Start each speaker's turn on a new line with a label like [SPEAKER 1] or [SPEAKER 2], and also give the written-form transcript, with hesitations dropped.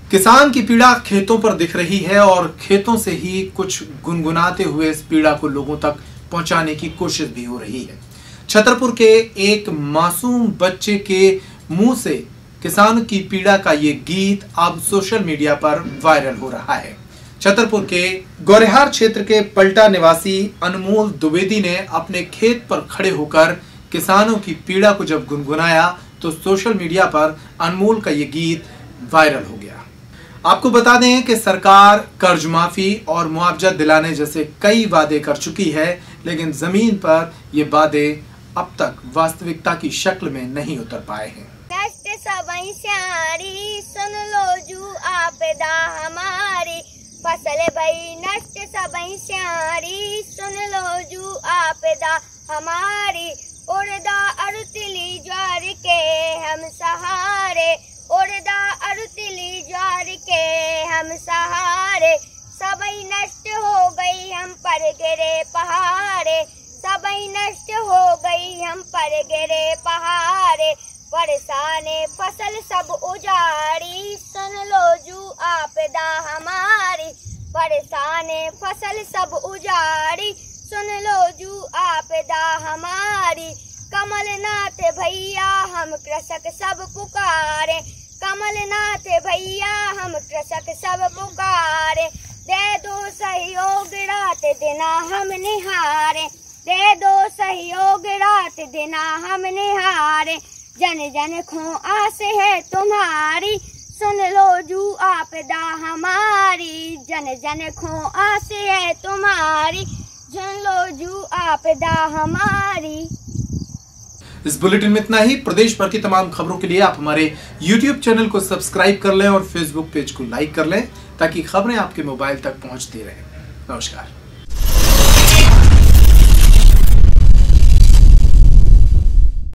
[SPEAKER 1] किसान की पीड़ा खेतों पर दिख रही है और खेतों से ही कुछ गुनगुनाते हुए इस पीड़ा को लोगों तक पहुंचाने की कोशिश भी हो रही है। छतरपुर के एक मासूम बच्चे के मुंह से किसान की पीड़ा का ये गीत अब सोशल मीडिया पर वायरल हो रहा है। छतरपुर के गौरेहार क्षेत्र के पलटा निवासी अनमोल द्विवेदी ने अपने खेत पर खड़े होकर किसानों की पीड़ा को जब गुनगुनाया तो सोशल मीडिया पर अनमोल का ये गीत वायरल हो गया। आपको बता दें कि सरकार कर्ज माफी और मुआवजा दिलाने जैसे कई वादे कर चुकी है, लेकिन जमीन पर ये वादे अब तक वास्तविकता की शक्ल में नहीं उतर पाए हैं।
[SPEAKER 2] सबई स्यारी सुन लो जू आपदा हमारी, फसल भई नष्ट सबई स्यारी सुन लो जू आपदा हमारी, उड़दा अरुतिली ज्वार के हम सहारे, उड़दा अरुतिली ज्वार के हम सहारे, सबई नष्ट हो गई हम पर गिरे पहाड़े, सबई नष्ट हो गई हम पर गिरे पहाड़े, परेशाने फसल सब उजाड़ी सुन लो जू आपदा हमारी, परेशाने फसल सब उजाड़ी सुन लो जू आपदा हमारी, कमलनाथ भैया हम कृषक सब पुकारे, कमलनाथ भैया हम कृषक सब पुकारे, दे दो सहयोग रात दिना हम निहारे, दे दो सहयोग रात दिना हम निहारे, जन जन खो आस है तुम्हारी सुन लो जू आपदा हमारी, जन जन खो आस है तुम्हारी सुन लो जू आपदा हमारी।
[SPEAKER 1] इस बुलेटिन में इतना ही। प्रदेश भर की तमाम खबरों के लिए आप हमारे YouTube चैनल को सब्सक्राइब कर लें और Facebook पेज को लाइक कर लें ताकि खबरें आपके मोबाइल तक पहुंचती रहें। नमस्कार।